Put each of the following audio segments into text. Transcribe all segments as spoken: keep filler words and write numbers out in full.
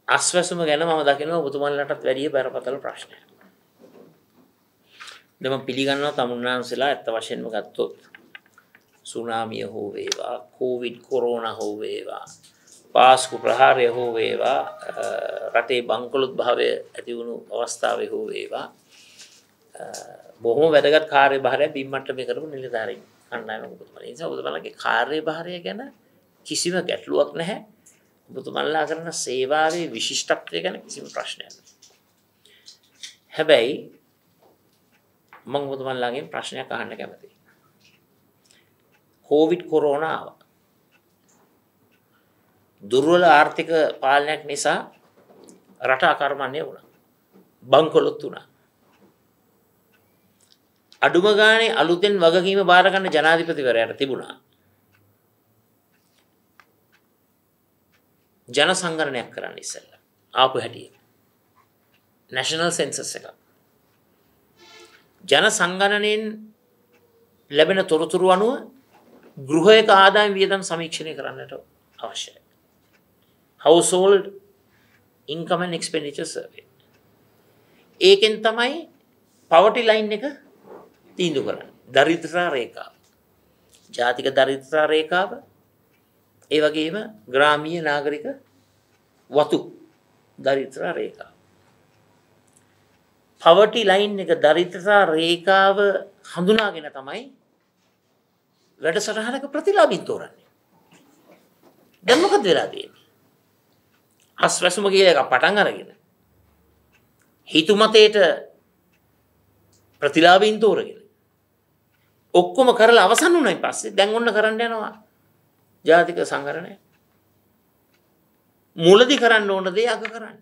අස්වැසුම ගැන මම දකිනවා ඔබතුමන්ලටත් වැඩිය බරපතල ප්‍රශ්නයක්. දැන් මම පිළිගන්නවා තමුන්නාන්සලා ඇත්ත වශයෙන්ම ගත්තොත් සුනාමිය හෝ වේවා, කොවිඩ් කොරෝනා හෝ වේවා, පාස්කු ප්‍රහාරය හෝ වේවා, රටේ බංකොලොත් භාවය ඇති වුණු අවස්ථාවේ හෝ වේවා, බොහොම වැදගත් කාර්යභාරයක් බිම්මට්ටමේ කරපු නිලධාරීන් කණ්ඩායමක් ඔබතුමලා. ඒ නිසා ඔබතුමලාගේ කාර්යභාරය ගැන කිසිම ගැටලුවක් නැහැ. ඔබතුමන්ලා කරන සේවාවේ විශිෂ්ටත්වය ගැන කිසිම ප්‍රශ්නයක් නැහැ. හැබැයි මම ඔබතුමන්ලාගෙන් ප්‍රශ්නයක් අහන්න කැමතියි. කොවිඩ් කොරෝනා ආවා. දුර්වල ආර්ථික පාලනයක් නිසා රට අකර්මණ්‍ය වුණා. බංකොලොත් වුණා. අඩුම ගානේ අලුතෙන් වගකීම බාර ගන්න ජනාධිපතිවරයාට තිබුණා ජන සංගණනයක් කරන්න ඉස්සෙල්ලා ආපු හැටි නැෂනල් සෙන්සස් එක. ජන සංගණනයෙන් ලැබෙන තොරතුරු අනුව ගෘහයක ආදායම් වියදම් සමීක්ෂණය කරන්නට අවශ්‍යයි. Household income and expenditure survey. ඒකෙන් තමයි poverty line එක තීන්දුව කරන්නේ. දරිද්‍රතා රේඛාව. ජාතික දරිද්‍රතා රේඛාව. ඒ වගේම ග්‍රාමීය නාගරික වතු දරිද්‍රතා රේඛාව. poverty line එක දරිද්‍රතා රේඛාව හඳුනාගෙන තමයි වැඩසටහනක ප්‍රතිලාභීන් තෝරන්නේ. දැන් මොකද වෙලා තියෙන්නේ? අස්වැසුම කියලා එක පටන් අරගෙන හිතුමතේට ප්‍රතිලාභීන් තෝරගෙන ඔක්කොම කරලා අවසන් වුණායින් පස්සේ දැන් ඔන්න කරන්න යනවා ජාතික සංගණනය. මුලදී කරන්න ඕන දේ අග කරන්නේ.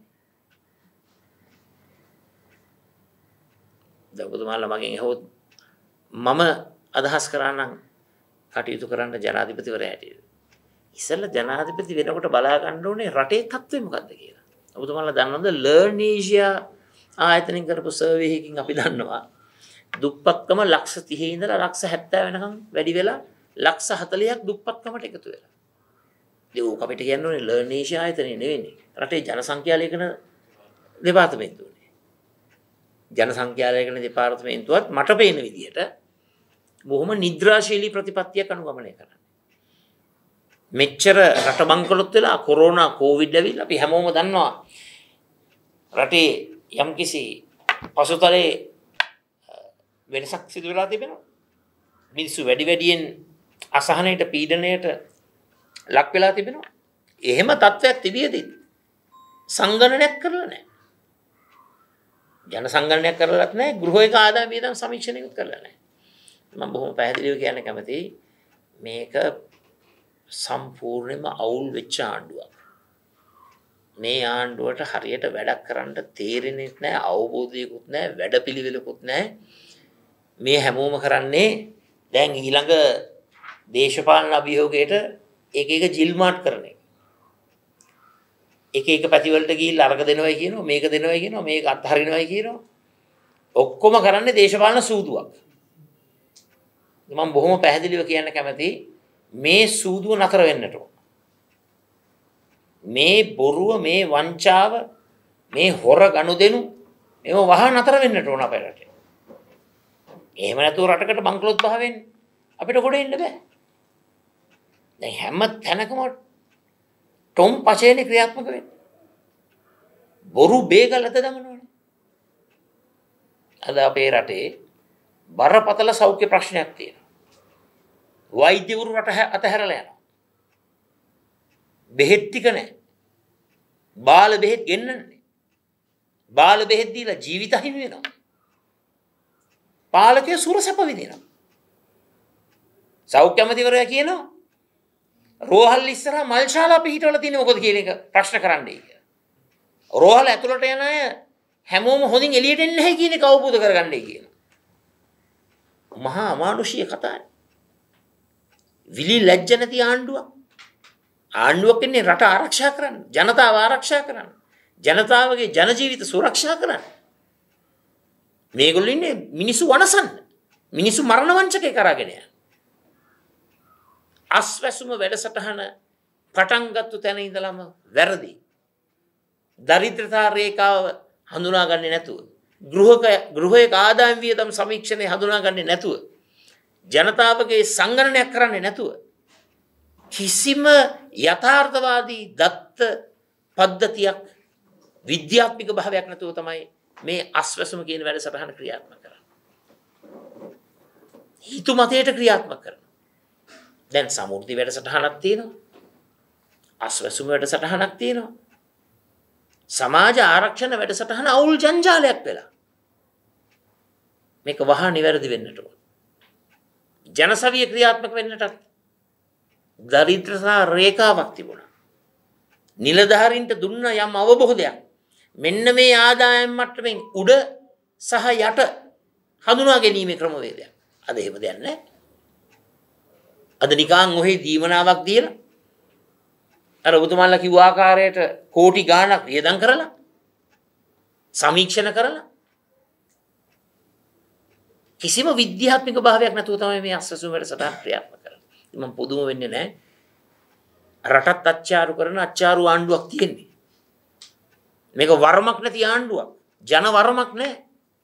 දැන් ඔබතුමාලා මගෙන් අහුවොත් මම අදහස් කරා නම් කටයුතු කරන්න ජනාධිපතිවරයා හැටියට. ඉස්සෙල්ලා ජනාධිපති වෙනකොට බලා ගන්න ඕනේ රටේ තත්ත්වය මොකද්ද කියලා. ඔබතුමාලා දන්නවද ලර්නීෂියා ආයතනින් කරපු සර්වේ එකකින් අපි දන්නවා දුප්පත්කම ලක්ෂ තිහේ ඉඳලා ලක්ෂ හැත්තෑ වෙනකම් වැඩි වෙලා ලක්ෂ හතළිහක් දුප්පත්කමට එකතු වෙලා. ඉතින් ඕක අපිට කියන්න ඕනේ ලර්නීෂියා ආයතනෙ නෙවෙයි. රටේ ජනසංඛ්‍යා ලේඛන දෙපාර්තමේන්තුවනේ. ජනසංඛ්‍යා ලේඛන දෙපාර්තමේන්තුවත් මට පේන විදිහට බොහොම නිද්‍රාශීලී ප්‍රතිපත්තියක් අනුගමනය කරනවා. මෙච්චර රට බංකොලොත් වෙලා කොරෝනා කොවිඩ් ඇවිල්ලා අපි හැමෝම දන්නවා රටේ යම්කිසි පසුතලයේ වෙනසක් සිදු වෙලා තිබෙනවා. මිනිස්සු වැඩි වැඩියෙන් අසහනයට පීඩනයට ලක් වෙලා තිබෙනවා. එහෙම තත්ත්වයක් තිබියදී සංගණනයක් කරලා නැහැ. ජන සංගණනයක් කරලත් නැහැ. ගෘහයක ආදායම් වියදම් සමීක්ෂණයකුත් කරලා නැහැ. මම බොහොම පැහැදිලිව කියන්න කැමතියි මේක සම්පූර්ණයෙන්ම අවුල් වෙච්ච ආණ්ඩුවක්. මේ ආණ්ඩුවට හරියට වැඩක් කරන්න තේරෙන්නේ නැහැ, අවබෝධයකුත් නැහැ, වැඩපිළිවෙලකුත් නැහැ. මේ හැමෝම කරන්නේ දැන් ඊළඟ දේශපාලන අභියෝගයට එක එක ජිල්මාට් කරන එක. එක එක පැතිවලට ගිහිල්ලා අරක දෙනවයි කියනවා, මේක දෙනවයි කියනවා, මේක අත්හරිනවයි කියනවා. ඔක්කොම කරන්නේ දේශපාලන සූදුවක්. මම බොහොම පැහැදිලිව කියන්න කැමතියි මේ සූදුව නතර වෙන්නට ඕන. මේ බොරුව, මේ වංචාව, මේ හොර ගනුදෙනු මේව වහ නතර වෙන්නට ඕන අපේ රටේ. එහෙම නැතුව රටකට බංකොලොත් භාවයෙන් අපිට ගොඩ එන්න බෑ. දැන් හැම තැනකම ටොම් පචේනේ ක්‍රියාත්මක වෙන්නේ. බොරු බේගල් අත දමනවනේ. අද අපේ රටේ බරපතල සෞඛ්‍ය ප්‍රශ්නයක් තියෙනවා. වෛද්‍යවරු රට අතහැරලා යනවා. බෙහෙත් ටික නැහැ. බාල බෙහෙත් ගෙන්නන්නේ. බාල බෙහෙත් දීලා ජීවිත හිමි වෙනවා. පාලකය සුරසැප විඳිනවා. සෞඛ්‍ය අමාත්‍යවරයා කියනවා රෝහල් ඉස්සරහා මල් ශාලා පිහිටවලා තියෙන්නේ මොකද කියන එක ප්‍රශ්න කරන්නයි කියලා. රෝහල් ඇතුළට යන අය හැමෝම හොඳින් එළියට එන්නේ නැහැ කියන එක අවබෝධ කරගන්නයි කියනවා. මහා අමානුෂීය කතාවක්. විලි ලැජ්ජ නැති ආණ්ඩුවක්. ආණ්ඩුවක් ඉන්නේ රට ආරක්ෂා කරන්න, ජනතාව ආරක්ෂා කරන්න, ජනතාවගේ ජන ජීවිත සුරක්ෂා කරන්න. මේගොල්ලෝ ඉන්නේ මිනිස්සු වනසන්න, මිනිස්සු මරණ වංචකේ කරගෙන යන. අස්වැසුම වැඩසටහන පටන් ගත්ත තැන ඉඳලම වැරදි. දරිද්‍රතා රේඛාව හඳුනාගන්නේ නැතුව, ගෘහක ගෘහයක ආදායම් වියදම් සමීක්ෂණය හඳුනාගන්නේ නැතුව, ජනතාවගේ සංගණනයක් කරන්නේ නැතුව, කිසිම යථාර්ථවාදී දත්ත පද්ධතියක් විද්‍යාත්මක භාවයක් නැතුව තමයි මේ අස්වැසුම කියන වැඩසටහන ක්‍රියාත්මක කරන්නේ. හිතු මතයට ක්‍රියාත්මක කරනවා. දැන් සමෘද්ධි වැඩසටහනක් තියෙනවා. අස්වැසුම වැඩසටහනක් තියෙනවා. සමාජ ආරක්ෂණ වැඩසටහන අවුල් ජංජාලයක් වෙලා. මේක වහා නිවැරදි වෙන්නට ඕන. ජනසවිය ක්‍රියාත්මක වෙන්නටත් දරිද්‍රතා රේඛාවක් තිබුණා. නිලධාරීන්ට දුන්න යම් අවබෝධයක්. මෙන්න මේ ආදායම් මට්ටමින් උඩ සහ යට හඳුනා ගැනීමේ ක්‍රමවේදයක්. අද එහෙම දෙයක් නැහැ. අද නිකන් ඔහේ දීමනාවක් දීලා අර ඔබතුමාලා කිව්ව ආකාරයට කෝටි ගාණක් වියදම් කරලා සමීක්ෂණ කරලා කිසිම විද්‍යාත්මක භාවයක් නැතුව තමයි මේ අස්වැසුම වැඩසටහන ක්‍රියාත්මක කරන්නේ. මම පුදුම වෙන්නේ නැහැ. රටත් අච්චාරු කරන අච්චාරු ආණ්ඩුවක් තියෙන්නේ. මේක වරමක් නැති ආණ්ඩුවක්. ජන වරමක් නැහැ.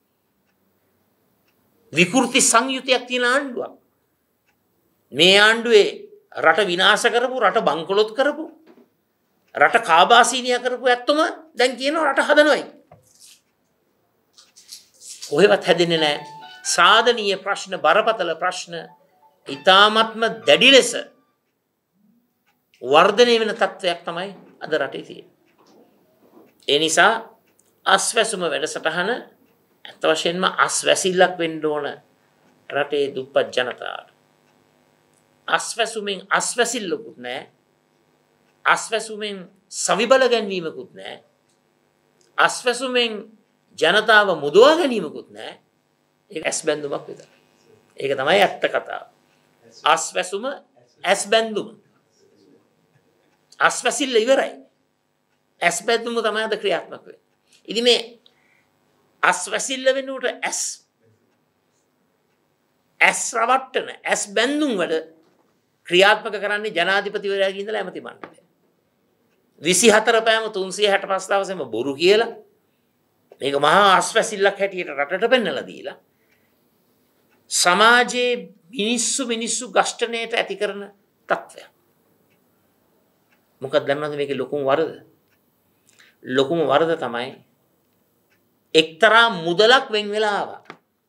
විකෘති සංයුතියක් තියෙන ආණ්ඩුවක්. මේ ආණ්ඩුවේ රට විනාශ කරපු, රට බංකොලොත් කරපු, රට කාබාසීනියා කරපු ඇත්තම දැන් කියනවා රට හදනවයි. කොහෙවත් හැදෙන්නේ නැහැ. සාධනීය ප්‍රශ්න, බරපතල ප්‍රශ්න ඊ타ත්ම දැඩි ලෙස වර්ධනය වෙන තත්වයක් තමයි අද රටේ තියෙන්නේ. ඒ නිසා අස්වැසුම වැඩසටහන අත් වශයෙන්ම අස්වැසිල්ලක් වෙන්න ඕන රටේ දුප්පත් ජනතාවට. අස්වැසුමෙන් අස්වැසිල්ලකුත් නැහැ. අස්වැසුමෙන් සවිබල ගැනීමකුත් නැහැ. අස්වැසුමෙන් ජනතාව මුදවා ගැනීමකුත් නැහැ. ඒක ඇස් බැඳුමක් විතරයි. ඒක තමයි ඇත්ත කතාව. අස්වැසුම ඇස් බැඳුම. අස්වැසිල්ල ඉවරයි. ඇස් බැඳුම තමයි අද ක්‍රියාත්මක වෙන්නේ. ඉතින් මේ අස්වැසිල්ල වෙනුවට ඇස් ඇස් රවට්ටන ඇස් බැඳුම් වල ක්‍රියාත්මක කරන්නේ ජනාධිපතිවරයාගේ ඉඳලා ඇමති මණ්ඩලය. විසිහතර පෑම තුන්සිය හැට පහ දවසේම බොරු කියලා මේක මහා අස්වැසිල්ලක් හැටියට රටට පෙන්නලා දීලා සමාජයේ මිනිස්සු මිනිස්සු ඝෂ්ඨණයට ඇති කරන තත්ත්වයක්. මොකක්ද දන්නවද මේකේ ලොකුම වරද? ලොකුම වරද තමයි එක්තරා මුදලක් වෙන් වෙලා ආවා.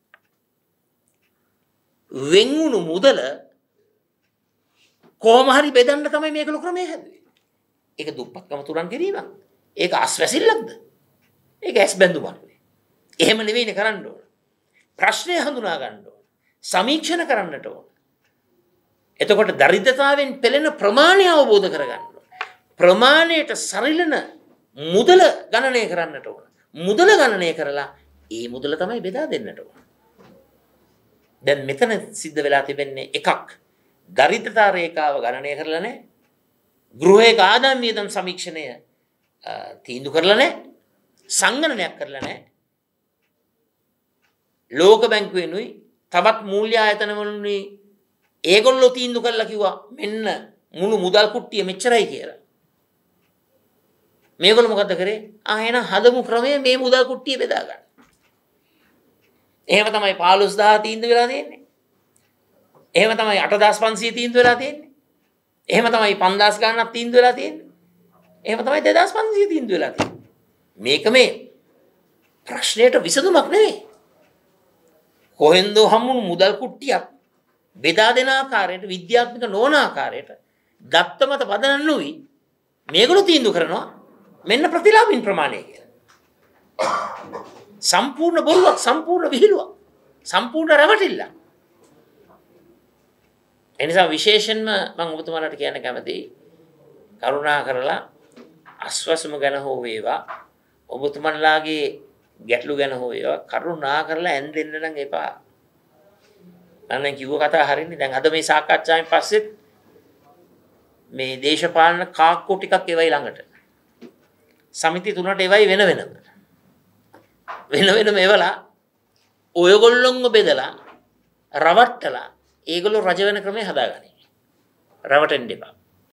වෙන් වුණු මුදල කොහොම හරි බෙදන්න තමයි මේක ලොකු ක්‍රමයක් හැදුවේ. ඒක දුප්පත්කම තුරන් කිරීමක්. ඒක අස්වැසිල්ලක්ද? ඒක ඇස් බැඳුමක්. එහෙම නෙවෙයිනේ කරන්න ඕන. ප්‍රශ්නය හඳුනා ගන්න ඕන. සමීක්ෂණ කරන්නට ඕන. එතකොට දරිද්‍රතාවෙන් පෙළෙන ප්‍රමාණය අවබෝධ කරගන්න ඕන. ප්‍රමාණයට සරිලන මුදල ගණනය කරන්නට ඕන. මුදල ගණනය කරලා ඒ මුදල තමයි බෙදා දෙන්නට ඕන. දැන් මෙතන සිද්ධ වෙලා තිබෙන්නේ එකක්. දරිද්‍රතා රේඛාව ගණනය කරලා නැහැ. ගෘහයක ආදායම් වියදම් සමීක්ෂණය තීන්දුව කරලා නැහැ. සංගණනයක් කරලා නැහැ. ලෝක බැංකුවෙනුයි තවත් මූල්‍ය ආයතන වලිනුයි ඒගොල්ලෝ තීන්දුව කරලා කිව්වා මෙන්න මුළු මුදල් කුට්ටිය මෙච්චරයි කියලා. මේගොල්ලෝ මොකද්ද කරේ? ආ එහෙනම් හදමු ක්‍රමය මේ මුදල් කුට්ටිය බෙදා ගන්න. එහෙම තමයි පහළොස් දහස් තීන්දුව වෙලා තියෙන්නේ. එහෙම තමයි අට දහස් පන්සිය තීන්දුව වෙලා තියෙන්නේ. එහෙම තමයි පන්දාස් ගණනක් තීන්දුව වෙලා තියෙන්නේ. එහෙම තමයි දෙදාස් පන්සිය තීන්දුව වෙලා තියෙන්නේ. මේක මේ ප්‍රශ්නයට විසඳුමක් නෙවෙයි. කොහෙන්දෝ හම්බුණු මුදල් කුට්ටියක් බෙදා දෙන ආකාරයට විද්‍යාත්මක නොවන ආකාරයට දත්ත මත පදනම් නොවි මේගොල්ලෝ තීන්දුව කරනවා මෙන්න ප්‍රතිලාභින් ප්‍රමාණය කියලා. සම්පූර්ණ බොරුවක්, සම්පූර්ණ විහිළුවක්, සම්පූර්ණ රැවටිල්ලක්. ඒ නිසා විශේෂයෙන්ම මම ඔබතුමාලාට කියන්න කැමතියි කරුණා කරලා අස්වැසුම ගැන හෝ වේවා ඔබතුමන්ලාගේ ගැටලු ගැන හෝ වේවා කරුණා කරලා ඇන් දෙන්න නම් එපා. මම දැන් කිව්ව කතාව හරියන්නේ. දැන් අද මේ සාකච්ඡාවෙන් පස්සෙත් මේ දේශපාලන කාක්කෝ ටිකක් එවයි ළඟට. සමිති තුනට එවයි වෙන වෙනම. වෙන වෙනම එවලා ඔයගොල්ලොන්ව බෙදලා රවට්ටලා ඒගොල්ලෝ රජ වෙන ක්‍රමය හදාගන්නේ. රවටෙන්න එපා.